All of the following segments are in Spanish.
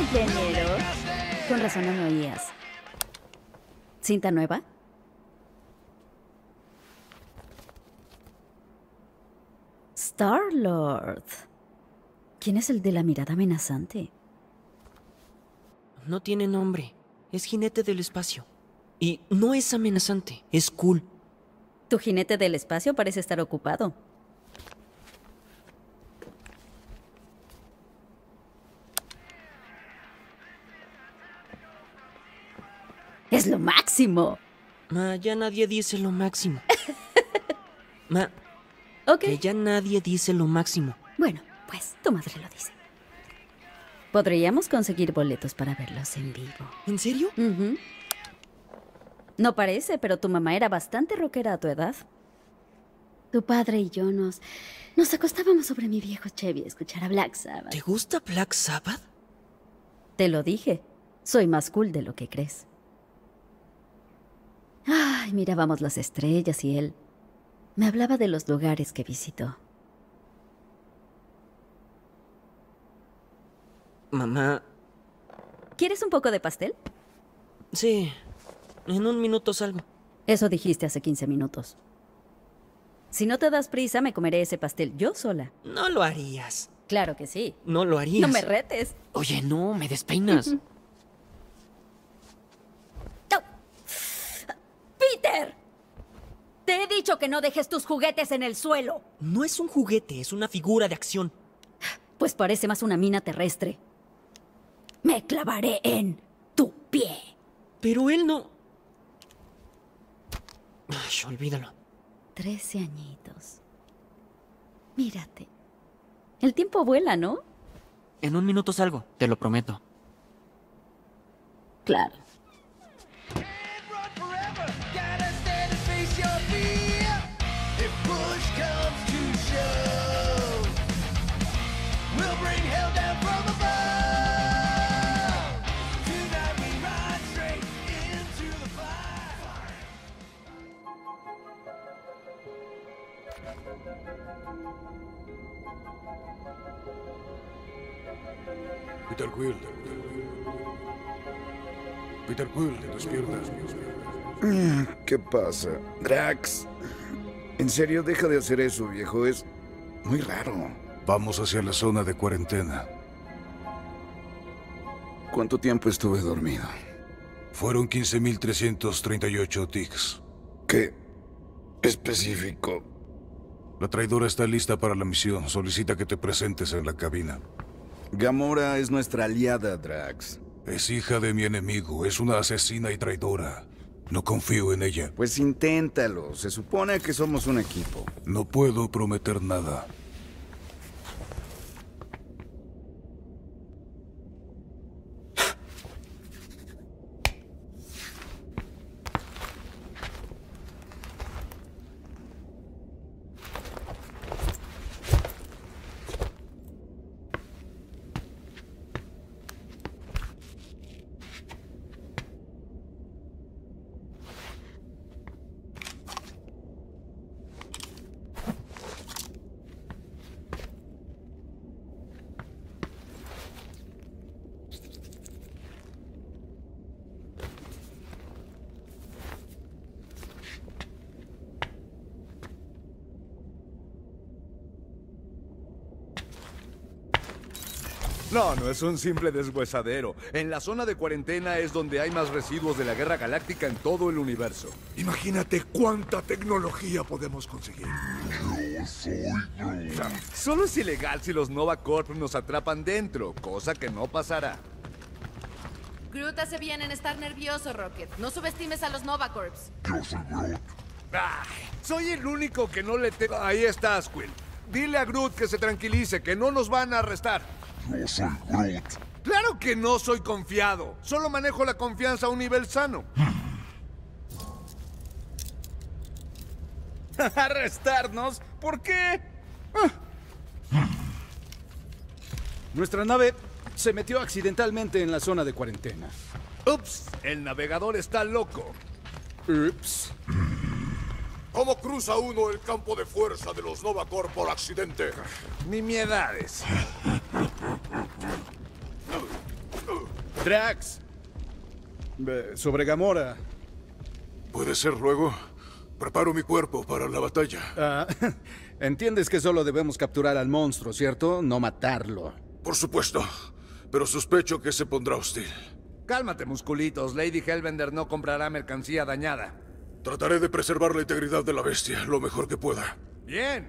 cumpleañero. Con razón no me oías. ¿Cinta nueva? Star-Lord. ¿Quién es el de la mirada amenazante? No tiene nombre. Es jinete del espacio. Y no es amenazante, es cool. Tu jinete del espacio parece estar ocupado. ¡Es lo máximo! Ma, ya nadie dice lo máximo. Ma, Ok. que ya nadie dice lo máximo. Bueno, pues tu madre lo dice. Podríamos conseguir boletos para verlos en vivo. ¿En serio? Ujú. No parece, pero tu mamá era bastante rockera a tu edad. Tu padre y yo nos acostábamos sobre mi viejo Chevy a escuchar a Black Sabbath. ¿Te gusta Black Sabbath? Te lo dije. Soy más cool de lo que crees. Ay, mirábamos las estrellas y él me hablaba de los lugares que visitó. Mamá... ¿Quieres un poco de pastel? Sí, en un minuto salgo. Eso dijiste hace 15 minutos. Si no te das prisa, me comeré ese pastel yo sola. No lo harías. Claro que sí. No lo harías. No me retes. Oye, no, me despeinas. ¡No! ¡Peter! Te he dicho que no dejes tus juguetes en el suelo. No es un juguete, es una figura de acción. Pues parece más una mina terrestre. Me clavaré en tu pie. Pero él no... Ay, olvídalo. 13 añitos. Mírate. El tiempo vuela, ¿no? En un minuto salgo, te lo prometo. Claro. Peter Quill. Peter Quill, despiertas. ¿Qué pasa? Drax. En serio, deja de hacer eso, viejo. Es muy raro. Vamos hacia la zona de cuarentena. ¿Cuánto tiempo estuve dormido? Fueron 15.338 tics. ¿Qué específico? La traidora está lista para la misión. Solicita que te presentes en la cabina. Gamora es nuestra aliada, Drax. Es hija de mi enemigo. Es una asesina y traidora. No confío en ella. Pues inténtalo. Se supone que somos un equipo. No puedo prometer nada. No es un simple deshuesadero. En la zona de cuarentena es donde hay más residuos de la guerra galáctica en todo el universo. Imagínate cuánta tecnología podemos conseguir. Solo es ilegal si los Nova Corp nos atrapan dentro, cosa que no pasará. Groot hace bien en estar nervioso, Rocket. No subestimes a los Nova Corps. Soy el único que no le tengo... Ahí estás, Quill. Dile a Groot que se tranquilice, que no nos van a arrestar. Yo soy Groot. ¡Claro que no soy confiado! Solo manejo la confianza a un nivel sano. ¿Arrestarnos? ¿Por qué? Nuestra nave se metió accidentalmente en la zona de cuarentena. Ups, el navegador está loco. Ups. ¿Cómo cruza uno el campo de fuerza de los Nova Corps por accidente? Nimiedades. Drax. Sobre Gamora. ¿Puede ser luego? Preparo mi cuerpo para la batalla. Ah, entiendes que solo debemos capturar al monstruo, ¿cierto? No matarlo. Por supuesto, pero sospecho que se pondrá hostil. Cálmate, musculitos. Lady Hellbender no comprará mercancía dañada. Trataré de preservar la integridad de la bestia lo mejor que pueda. Bien.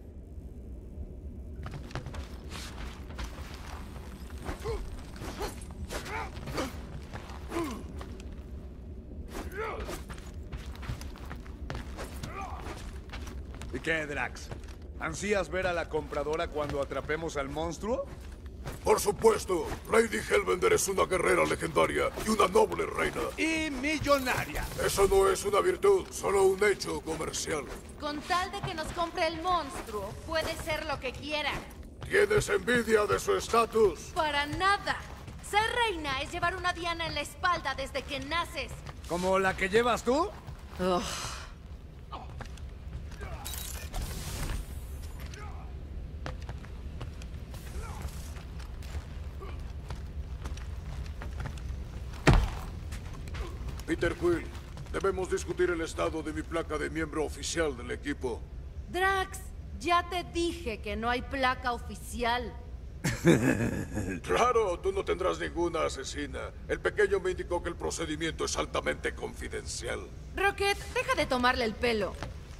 ¿Y qué, Drax? ¿Ansías ver a la compradora cuando atrapemos al monstruo? Por supuesto, Lady Hellbender es una guerrera legendaria y una noble reina. ¡Y millonaria! Eso no es una virtud, solo un hecho comercial. Con tal de que nos compre el monstruo, puede ser lo que quiera. ¿Tienes envidia de su estatus? Para nada. Ser reina es llevar una diana en la espalda desde que naces. ¿Como la que llevas tú? Ugh. Peter Quill, debemos discutir el estado de mi placa de miembro oficial del equipo. Drax, ya te dije que no hay placa oficial. Claro, tú no tendrás ninguna asesina. El pequeño me indicó que el procedimiento es altamente confidencial. Rocket, deja de tomarle el pelo.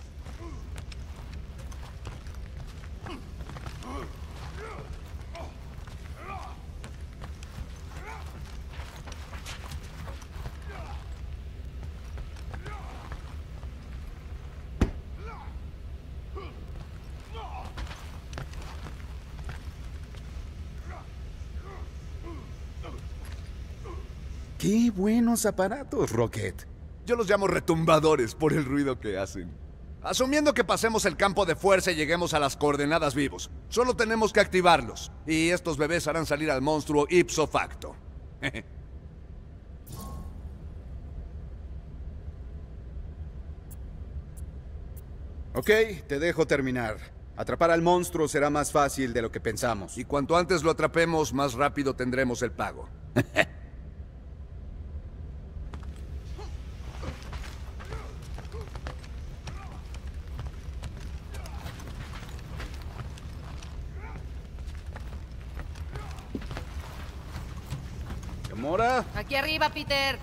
¡Qué buenos aparatos, Rocket! Yo los llamo retumbadores por el ruido que hacen. Asumiendo que pasemos el campo de fuerza y lleguemos a las coordenadas vivos, solo tenemos que activarlos. Y estos bebés harán salir al monstruo ipso facto. Ok, te dejo terminar. Atrapar al monstruo será más fácil de lo que pensamos. Y cuanto antes lo atrapemos, más rápido tendremos el pago. ¿Gamora? Aquí arriba, Peter.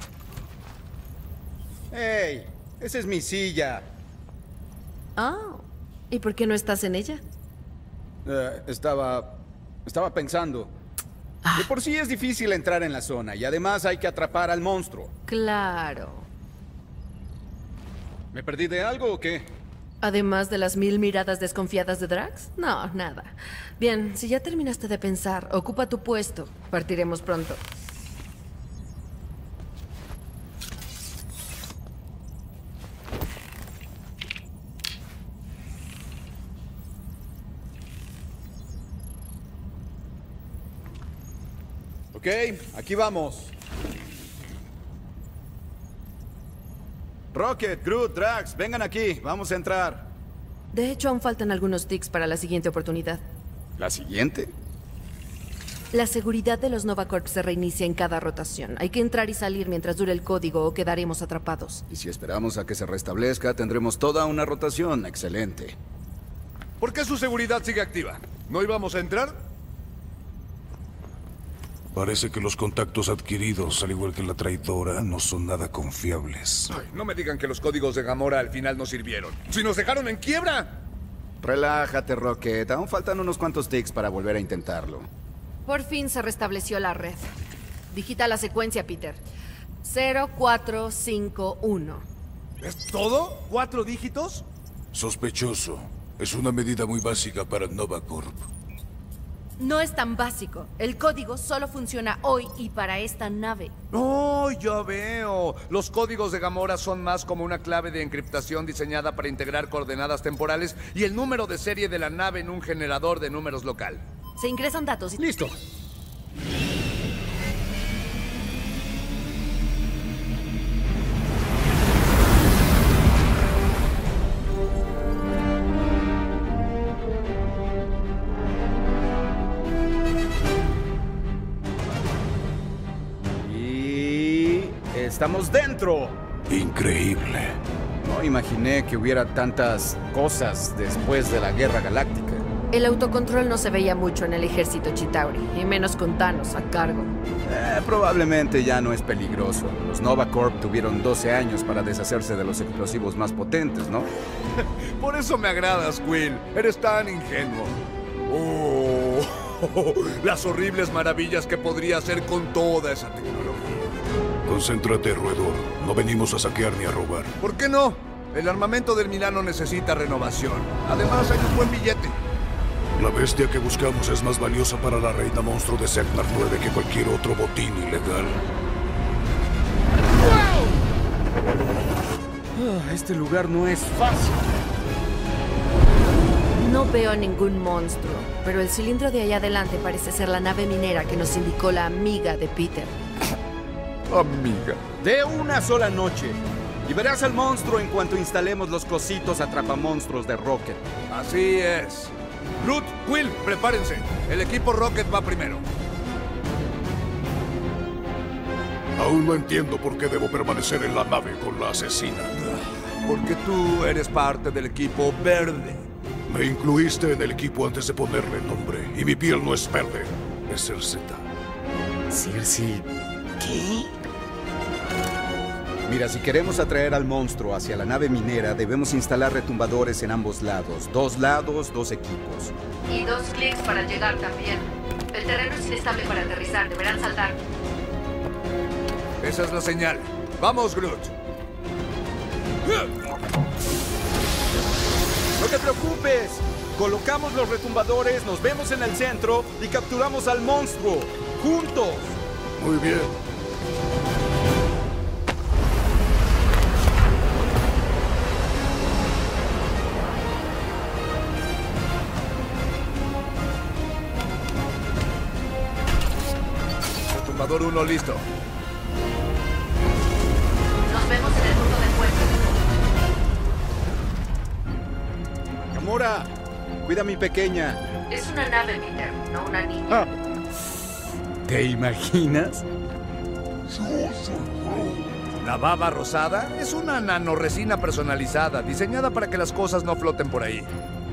¡Ey! Esa es mi silla. Oh, ¿y por qué no estás en ella? Estaba pensando. De por sí es difícil entrar en la zona y además hay que atrapar al monstruo. Claro. ¿Me perdí de algo o qué? Además de las 1000 miradas desconfiadas de Drax? No, nada. Bien, si ya terminaste de pensar, ocupa tu puesto. Partiremos pronto. Ok, aquí vamos. Rocket, Groot, Drax, vengan aquí. Vamos a entrar. De hecho, aún faltan algunos tics para la siguiente oportunidad. ¿La siguiente? La seguridad de los Nova Corps se reinicia en cada rotación. Hay que entrar y salir mientras dure el código o quedaremos atrapados. Y si esperamos a que se restablezca, tendremos toda una rotación. Excelente. ¿Por qué su seguridad sigue activa? ¿No íbamos a entrar? Parece que los contactos adquiridos, al igual que la traidora, no son nada confiables. Ay, no me digan que los códigos de Gamora al final no sirvieron. ¡Si nos dejaron en quiebra! Relájate, Rocket. Aún faltan unos cuantos tics para volver a intentarlo. Por fin se restableció la red. Digita la secuencia, Peter. 0451. ¿Es todo? ¿4 dígitos? Sospechoso. Es una medida muy básica para Nova Corp. No es tan básico. El código solo funciona hoy y para esta nave. ¡Oh, ya veo! Los códigos de Gamora son más como una clave de encriptación diseñada para integrar coordenadas temporales y el número de serie de la nave en un generador de números local. Se ingresan datos y... ¡Listo! ¡Estamos dentro! Increíble. No imaginé que hubiera tantas cosas después de la Guerra Galáctica. El autocontrol no se veía mucho en el ejército Chitauri, y menos con Thanos a cargo. Probablemente ya no es peligroso. Los Nova Corp tuvieron 12 años para deshacerse de los explosivos más potentes, ¿no? Por eso me agradas, Quill. Eres tan ingenuo. Oh, las horribles maravillas que podría hacer con toda esa tecnología. Concéntrate, roedor. No venimos a saquear ni a robar. ¿Por qué no? El armamento del Milano necesita renovación. Además, hay un buen billete. La bestia que buscamos es más valiosa para la reina monstruo de Seknar 9 que cualquier otro botín ilegal. Este lugar no es fácil. No veo ningún monstruo, pero el cilindro de allá adelante parece ser la nave minera que nos indicó la amiga de Peter. Amiga. De una sola noche. Y verás al monstruo en cuanto instalemos los cositos atrapamonstruos de Rocket. Así es. Groot, Quill, prepárense. El equipo Rocket va primero. Aún no entiendo por qué debo permanecer en la nave con la asesina. Porque tú eres parte del equipo verde. Me incluiste en el equipo antes de ponerle nombre. Y mi piel no es verde, es Cerseta. Cersei... ¿qué? Mira, si queremos atraer al monstruo hacia la nave minera, debemos instalar retumbadores en ambos lados. 2 lados, 2 equipos. Y 2 clics para llegar también. El terreno es inestable para aterrizar, deberán saltar. Esa es la señal. ¡Vamos, Groot! ¡No te preocupes! Colocamos los retumbadores, nos vemos en el centro y capturamos al monstruo. ¡Juntos! Muy bien. Retumbador 1 listo. Nos vemos en el punto de encuentro. Gamora, cuida a mi pequeña. Es una nave, Peter, no una niña. ¿Te imaginas? La baba rosada es una nanoresina personalizada, diseñada para que las cosas no floten por ahí.